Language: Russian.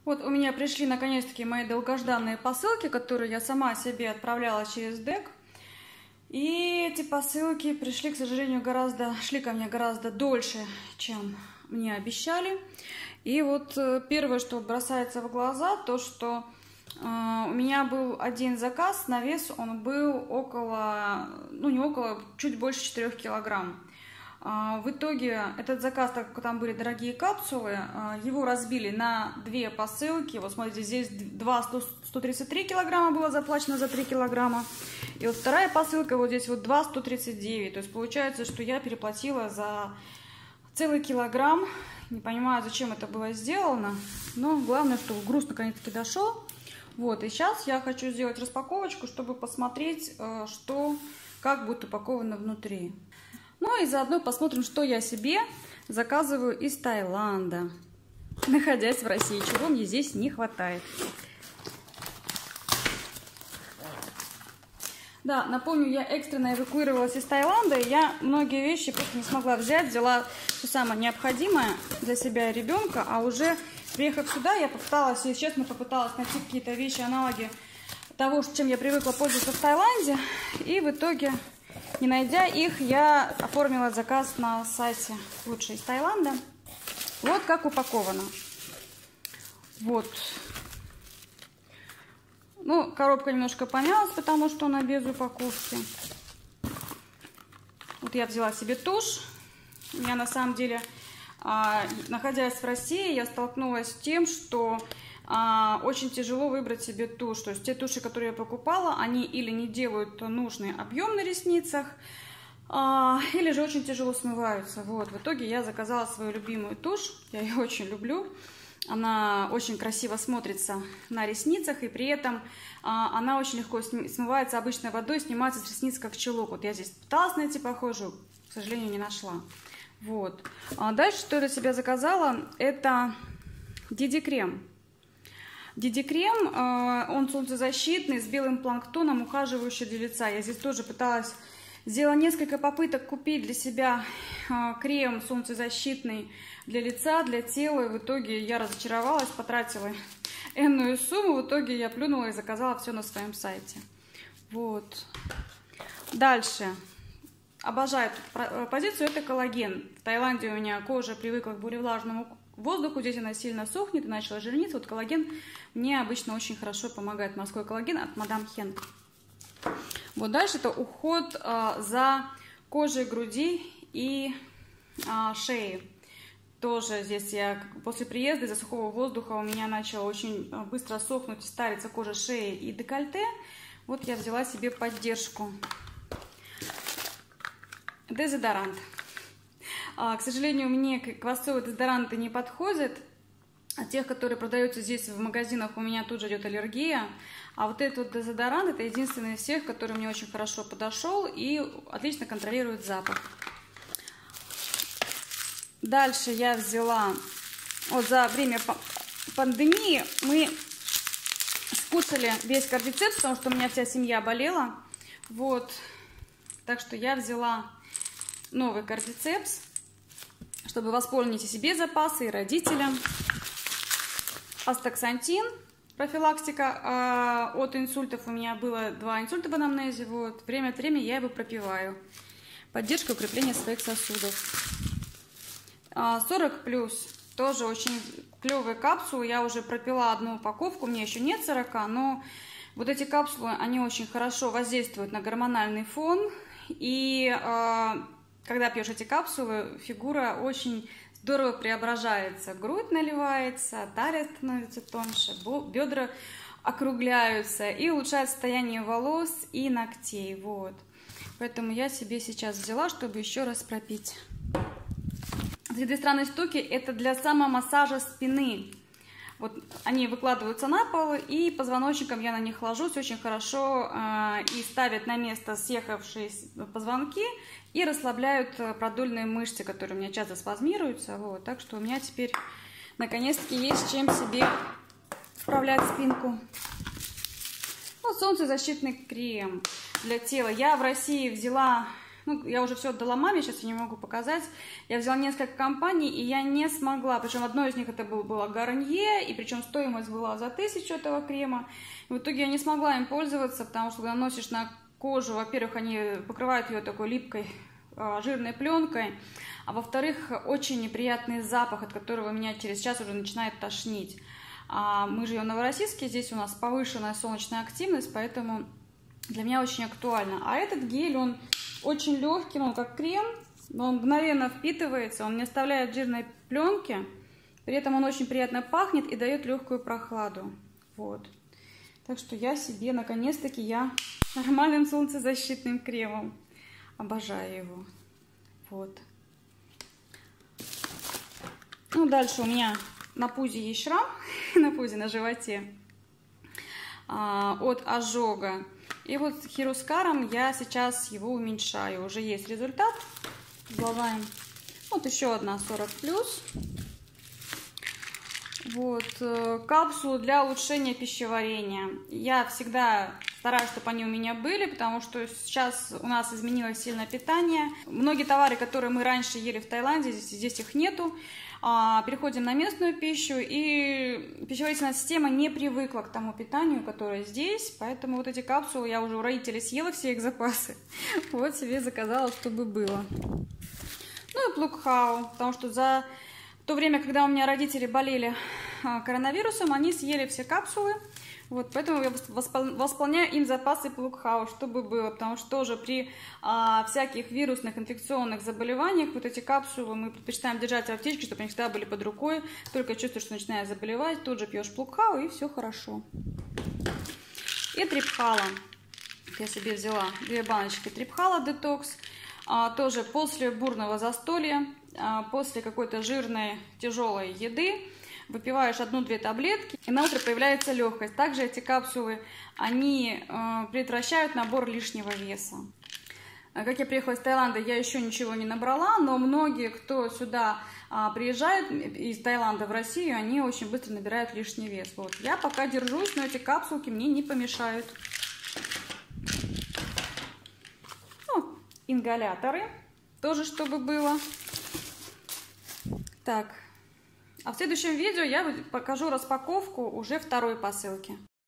Вот у меня пришли наконец-таки мои долгожданные посылки, которые я сама себе отправляла через ДЭК. И эти посылки пришли, к сожалению, шли ко мне гораздо дольше, чем мне обещали. И вот первое, что бросается в глаза, то, что у меня был один заказ, на вес он был чуть больше 4 килограмм. В итоге этот заказ, так как там были дорогие капсулы, его разбили на 2 посылки. Вот смотрите, здесь 133 килограмма было заплачено за 3 килограмма. И вот вторая посылка, вот здесь вот 139. То есть получается, что я переплатила за целый килограмм. Не понимаю, зачем это было сделано. Но главное, что груз наконец-таки дошел. Вот, и сейчас я хочу сделать распаковочку, чтобы посмотреть, как будет упаковано внутри. Ну и заодно посмотрим, что я себе заказываю из Таиланда, находясь в России, чего мне здесь не хватает. Да, напомню, я экстренно эвакуировалась из Таиланда, и я многие вещи просто не смогла взять, взяла все самое необходимое для себя и ребенка, а уже приехав сюда, я попыталась, если честно, найти какие-то вещи, аналоги того, чем я привыкла пользоваться в Таиланде, и в итоге, не найдя их, я оформила заказ на сайте «Лучше из Таиланда». Вот как упаковано. Вот. Ну, коробка немножко помялась, потому что она без упаковки. Вот я взяла себе тушь. Я на самом деле, находясь в России, я столкнулась с тем, что очень тяжело выбрать себе тушь. То есть те туши, которые я покупала, они или не делают нужный объем на ресницах, или же очень тяжело смываются. Вот. В итоге я заказала свою любимую тушь. Я ее очень люблю. Она очень красиво смотрится на ресницах, и при этом она очень легко смывается обычной водой, снимается с ресниц как чулок. Вот я здесь пыталась найти похожую, к сожалению, не нашла. Вот. Дальше, что я для себя заказала, это DD-крем. DD-крем, он солнцезащитный, с белым планктоном, ухаживающий для лица. Я здесь тоже пыталась, сделала несколько попыток купить для себя крем солнцезащитный для лица, для тела. И в итоге я разочаровалась, потратила энную сумму. В итоге я плюнула и заказала все на своем сайте. Вот. Дальше. Обожаю эту позицию, это коллаген. В Таиланде у меня кожа привыкла к более влажному воздуху, здесь она сильно сохнет и начала жирниться. Вот коллаген мне обычно очень хорошо помогает. Морской коллаген от Мадам Хен. Вот дальше это уход за кожей груди и шеи. Тоже здесь я после приезда из-за сухого воздуха у меня начала очень быстро сохнуть и стариться кожа шеи и декольте. Вот я взяла себе поддержку. Дезодорант. К сожалению, мне квасцовые дезодоранты не подходят. От тех, которые продаются здесь в магазинах, у меня тут же идет аллергия. А вот этот вот дезодорант, это единственный из всех, который мне очень хорошо подошел и отлично контролирует запах. Дальше я взяла, вот за время пандемии мы скушали весь кардицепс, потому что у меня вся семья болела. Вот, так что я взяла новый кардицепс, чтобы восполнить и себе запасы, и родителям. Астаксантин, профилактика от инсультов. У меня было 2 инсульта в анамнезе. Вот. Время от времени я его пропиваю. Поддержка укрепления своих сосудов. 40+, тоже очень клевые капсулы. Я уже пропила одну упаковку, мне еще нет 40, но вот эти капсулы, они очень хорошо воздействуют на гормональный фон. И когда пьешь эти капсулы, фигура очень здорово преображается. Грудь наливается, талия становится тоньше, бедра округляются и улучшает состояние волос и ногтей. Вот. Поэтому я себе сейчас взяла, чтобы еще раз пропить. Эти 2 странные штуки, это для самомассажа спины. Вот они выкладываются на пол, и позвоночником я на них ложусь очень хорошо и ставят на место съехавшие позвонки и расслабляют продольные мышцы, которые у меня часто спазмируются. Вот. Так что у меня теперь наконец-таки есть чем себе вправлять спинку. Вот солнцезащитный крем для тела. Я в России взяла Ну, я уже все отдала маме, сейчас я не могу показать. Я взяла несколько компаний, и я не смогла. Причем одно из них это было Гарнье, и причем стоимость была за 1000 этого крема. И в итоге я не смогла им пользоваться, потому что когда носишь на кожу, во-первых, они покрывают ее такой липкой жирной пленкой, а во-вторых, очень неприятный запах, от которого меня через час уже начинает тошнить. Мы живем в Новороссийске, здесь у нас повышенная солнечная активность, поэтому для меня очень актуально. А этот гель, он очень легкий, он как крем, но он мгновенно впитывается, он не оставляет жирной пленки, при этом он очень приятно пахнет и дает легкую прохладу. Вот. Так что я себе, наконец-таки, я нормальным солнцезащитным кремом. Обожаю его. Вот. Ну, дальше у меня на пузе есть шрам, на пузе, на животе, от ожога. И вот хирускаром я сейчас его уменьшаю. Уже есть результат. Добавляем вот еще одна 40+. Вот, капсулы для улучшения пищеварения. Я всегда стараюсь, чтобы они у меня были, потому что сейчас у нас изменилось сильно питание. Многие товары, которые мы раньше ели в Таиланде, здесь их нету. Переходим на местную пищу, и пищеварительная система не привыкла к тому питанию, которое здесь, поэтому вот эти капсулы я уже у родителей съела все их запасы. Вот себе заказала, чтобы было. Ну и Плукхау, потому что за то время, когда у меня родители болели коронавирусом, они съели все капсулы. Вот, поэтому я восполняю им запасы Плукхау, чтобы было, потому что тоже при всяких вирусных инфекционных заболеваниях вот эти капсулы мы предпочитаем держать в аптечке, чтобы они всегда были под рукой. Только чувствуешь, что начинаешь заболевать, тут же пьешь Плукхау, и все хорошо. И Трипхала. Я себе взяла 2 баночки Трипхала детокс. Тоже после бурного застолья, после какой-то жирной, тяжелой еды. Выпиваешь 1-2 таблетки, и на утро появляется легкость. Также эти капсулы, они предотвращают набор лишнего веса. Как я приехала из Таиланда, я еще ничего не набрала, но многие, кто сюда приезжает из Таиланда в Россию, они очень быстро набирают лишний вес. Вот. Я пока держусь, но эти капсулки мне не помешают. Ну, ингаляторы, тоже чтобы было. Так. А в следующем видео я покажу распаковку уже 2-й посылки.